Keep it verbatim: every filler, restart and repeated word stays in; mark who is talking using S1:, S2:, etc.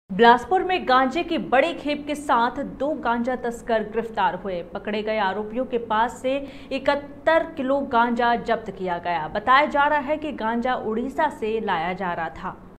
S1: बिलासपुर में गांजे की बड़ी खेप के साथ दो गांजा तस्कर गिरफ्तार हुए। पकड़े गए आरोपियों के पास से इकहत्तर किलो गांजा जब्त किया गया। बताया जा रहा है कि गांजा उड़ीसा से लाया जा रहा था।